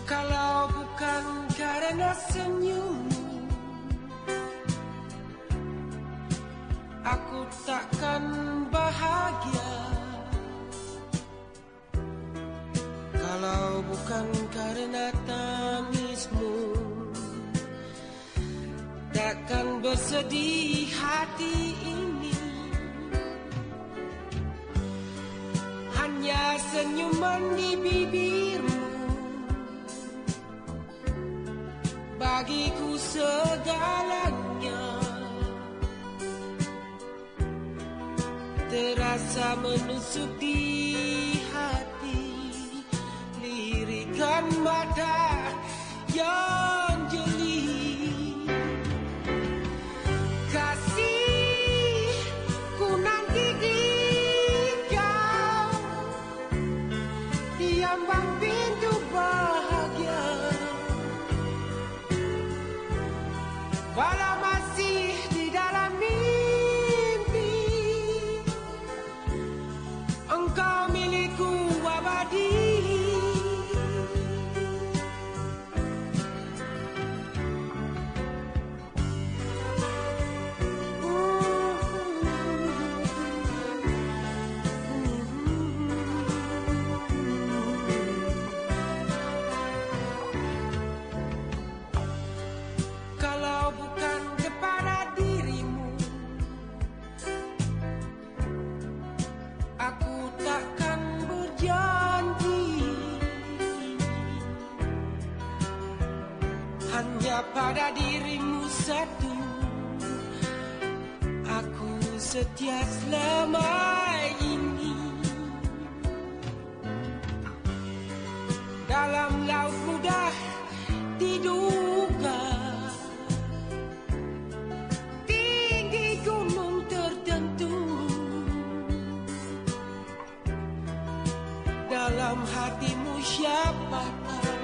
Kalau bukan karena senyummu, aku takkan bahagia. Kalau bukan karena tangismu, takkan bersedih hati ini. Hanya senyuman di bibirmu bagiku segalanya. Terasa menusuk di hati, lirikan mata yang jeli. Kasih, ku nanti di kau di ambang pintu bahagia. Walau masih di dalam mimpi, engkau milikku abadi. Kalau bukan kepada dirimu, aku takkan berjanji. Hanya pada dirimu satu, aku setia selama ini. Dalam laut mudah diduga, tinggi gunung tertentu. Dalam hatimu siapa tahu,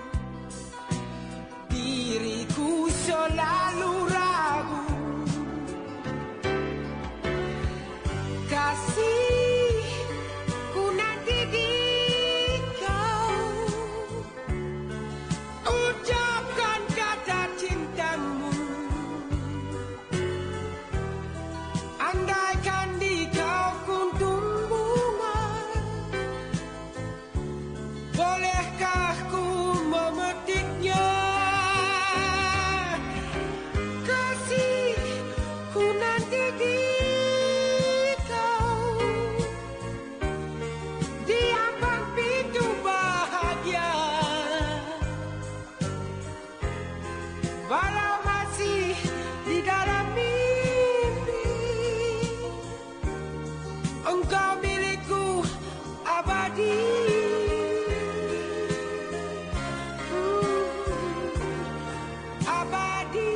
diriku selalu ragu. Kasih, ku nanti di kau ucapkan kata cintamu. Andaikan di kau kuntum bunga, bolehkah ku memetiknya? Kasih, ku nanti di kau di ambang pintu bahagia. Walau masih di dalam mimpi, engkau milikku abadi. Abadi.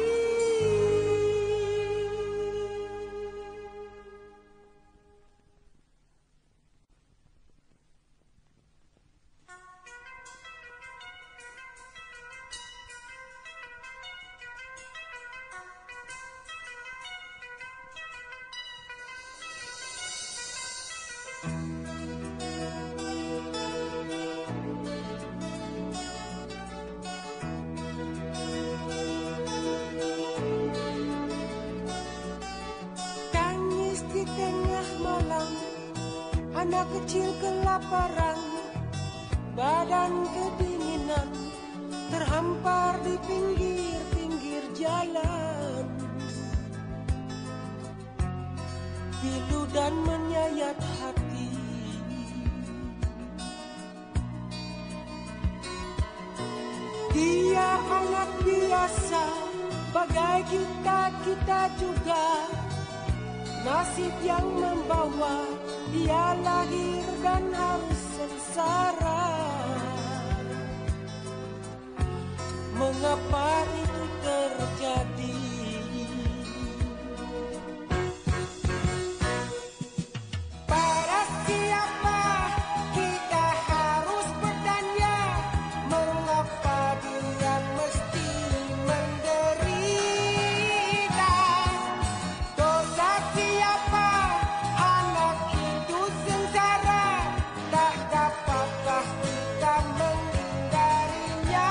Tangis di tengah malam, anak kecil kelaparan, badan kedinginan, terhampar di pinggir-pinggir jalan. Pilu dan menyayat hati, dia anak biasa, bagai kita-kita juga. Nasib yang membawa dia lahir dan harus sengsara. Mengapa itu terjadi? Pada siapa kita harus bertanya, mengapa dia mesti menderita? Dosa siapa anak itu sengsara? Tak dapatkah kita menghindarinya?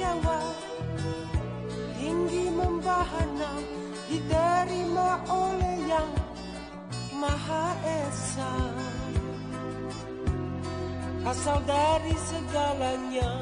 kecewa, tinggi membahana, diterima oleh Yang Maha Esa, asal dari segalanya.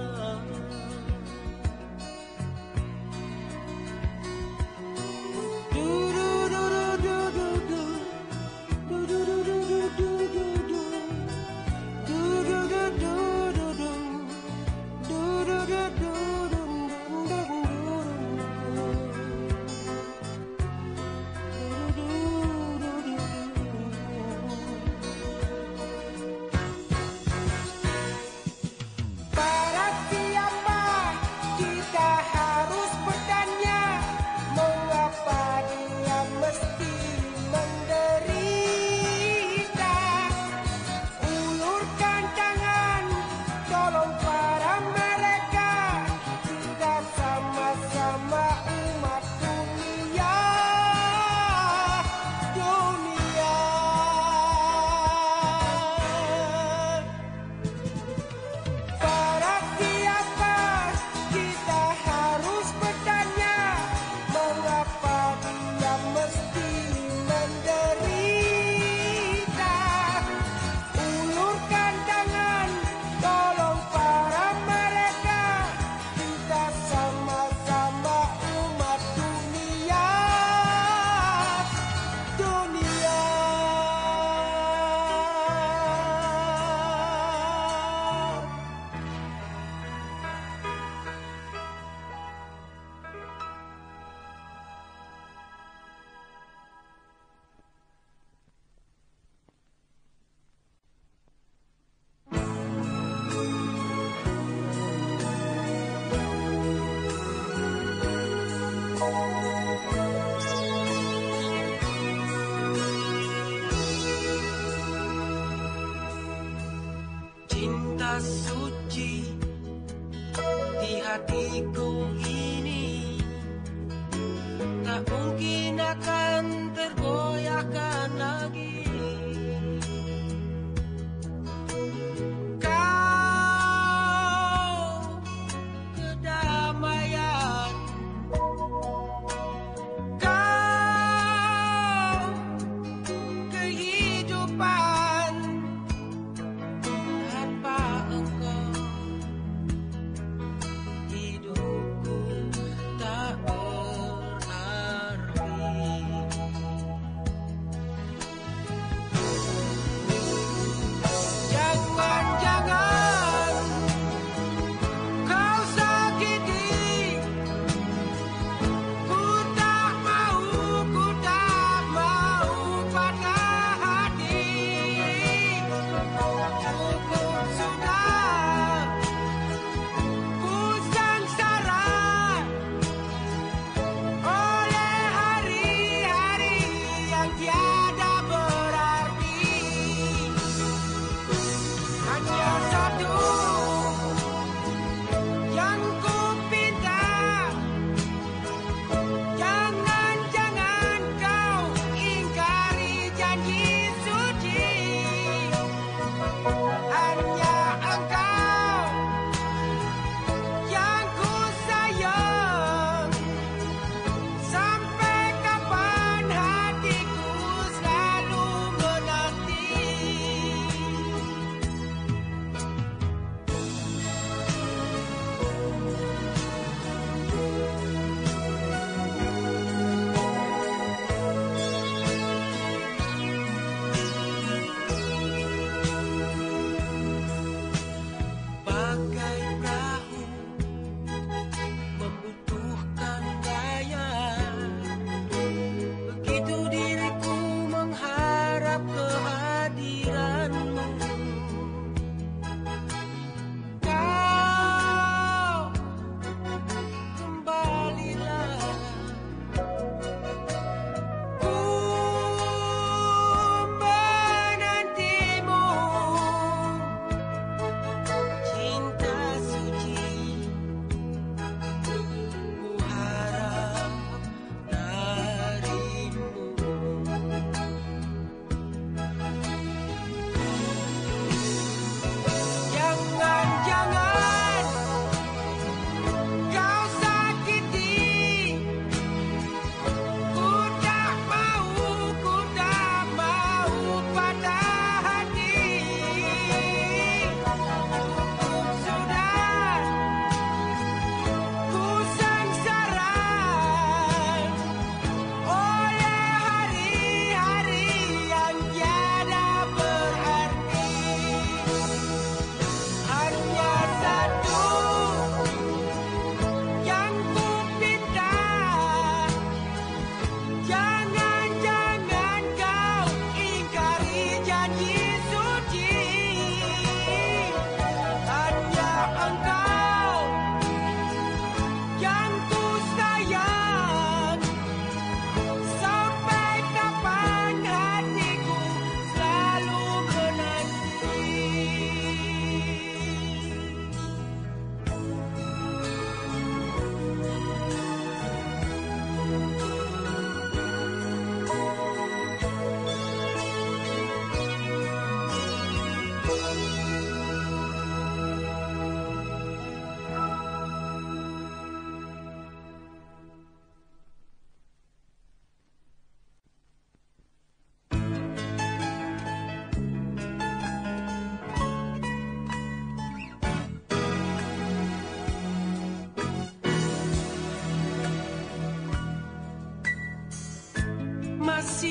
Cinta suci di hatiku ini tak mungkin akan tergoyahkan lagi. Kau kedamaian, kau kehidupan. Tanpa engkau hidup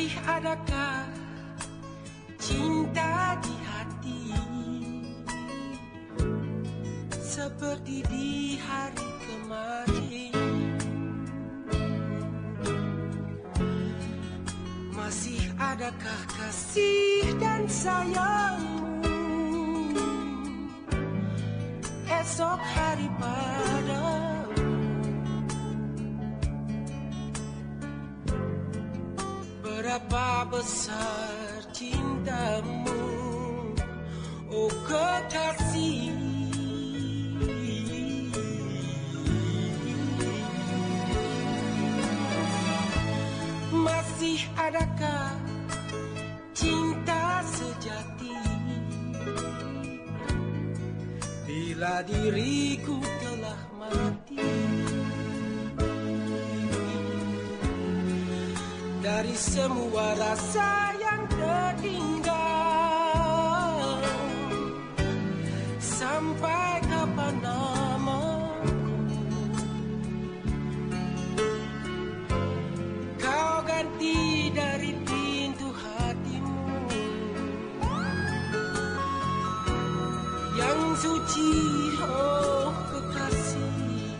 Masih adakah cinta di hati seperti di hari kemarin? Masih adakah kasih dan sayangmu esok hari padamu? Berapa besar cintamu, oh kekasih? Masih adakah cinta sejati bila diriku telah mati? Dari semua rasa yang tertinggal, sampai kapan namaku kau ganti dari pintu hatimu yang suci, oh kekasih.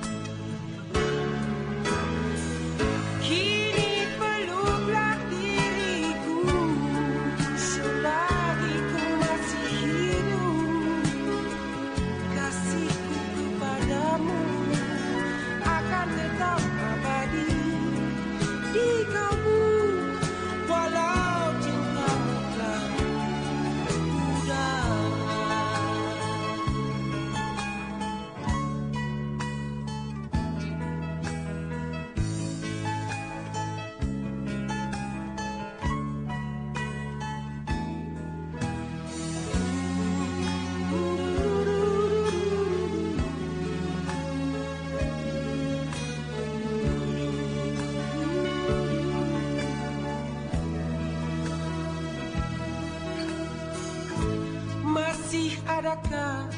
Masih adakah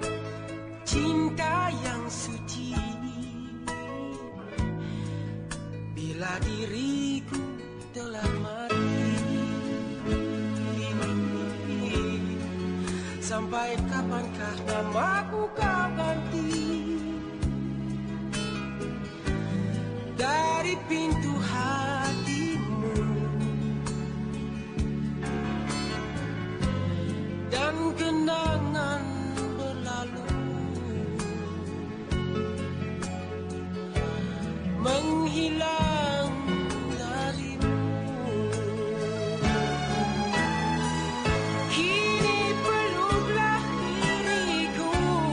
cinta yang suci bila diriku telah mati? Sampai kapankah namaku kau ganti dari pintu hatimu? Dan kenangan berlalu menghilang darimu. Kini peluklah diriku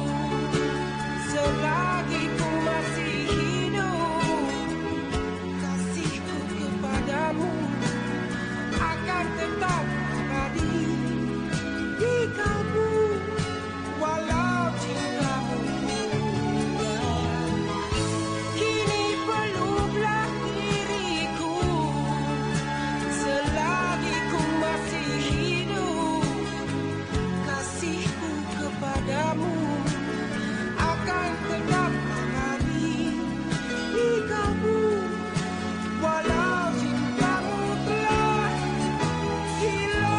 selagi ku masih hidup. Kasihku kepadamu akan tetap abadi di kalbu, walau cintamu pudar. Kini peluklah diriku selagi ku masih hidup. Kasihku kepadamu akan tetap abadi di kalbu, walau cintamu telah hilang.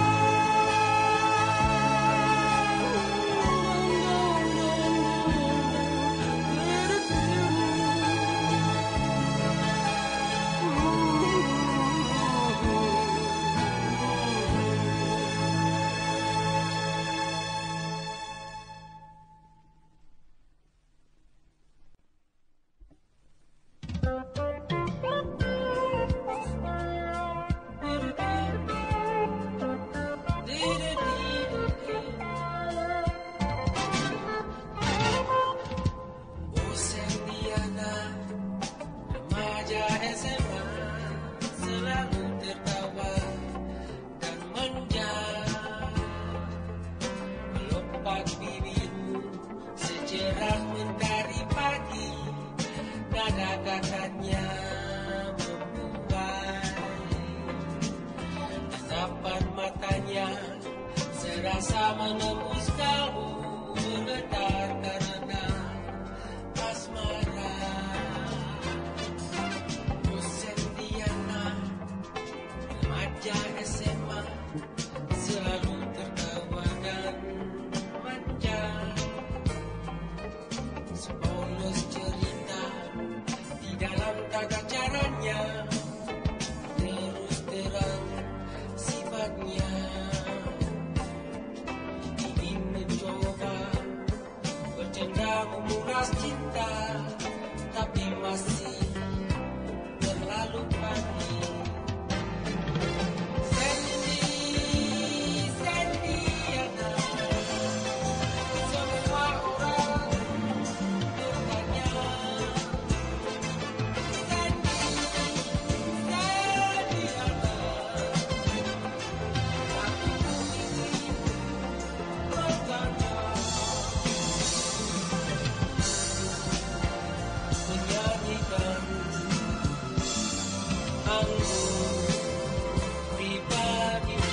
Oh Sendiana, remaja SMA, selalu tertawa dan manja. Melopak bibirmu secerah mentari pagi, nada katanya membuai. Tatapan matanya serasa menembus kalbu, bergetar karena asmara. Oh Sendiana, remaja anggun pribadi.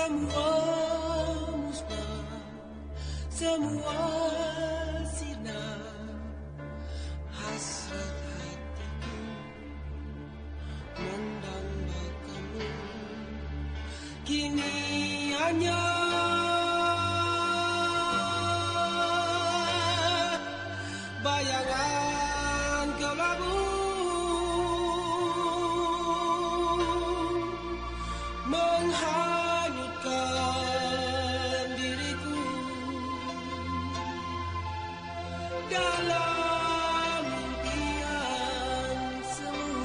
semua musnah, semua sirna, hasrat hatiku mendambakanmu. Kini hanya bayangan kelabu menghanyutkan diriku dalam impian semu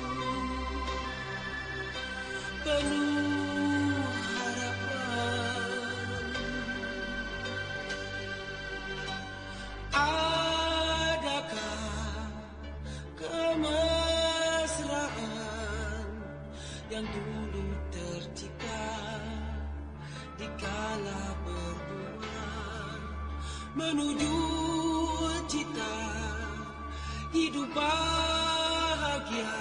penuh harapan. Adakah kemesraan yang dulu tercipta di kala berdua menuju cita hidup bahagia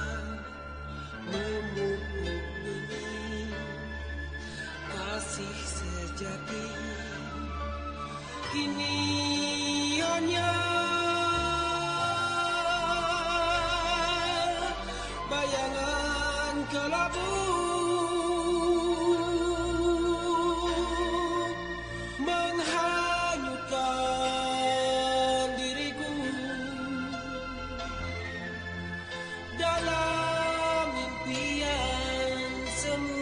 memupuk benih kasih sejati. Kini hanya bayangan kelabu menghanyutkan diriku dalam impian semu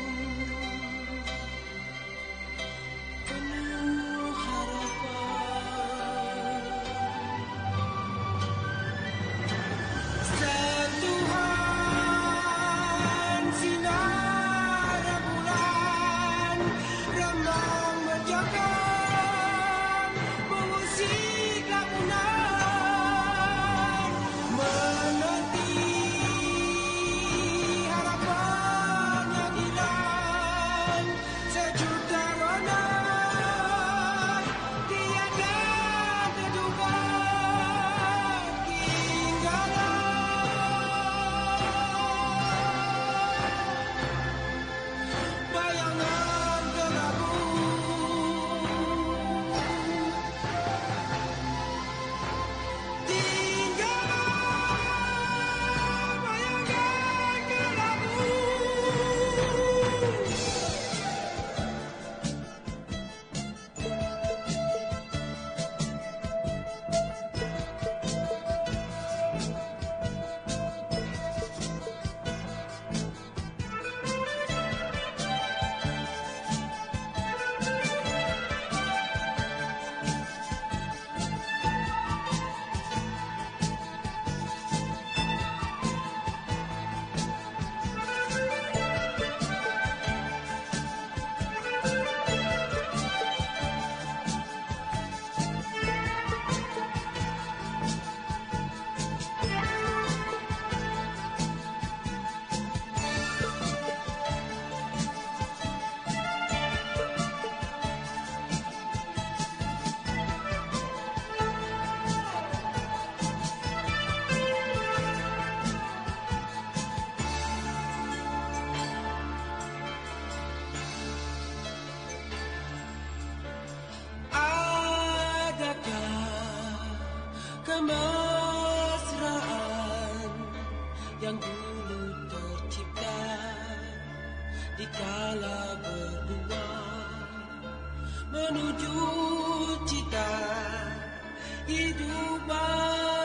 penuh harapan. Sentuhan sinar rembulan remang menjaga mengusik lamunan menanti harapan yang hilang sejuta rona tiada terduga ketinggalan bayangan kelabu tinggallah bayangan kelabu. Kemesraan yang dulu tercipta di kala berdua menuju cita hidup bahagia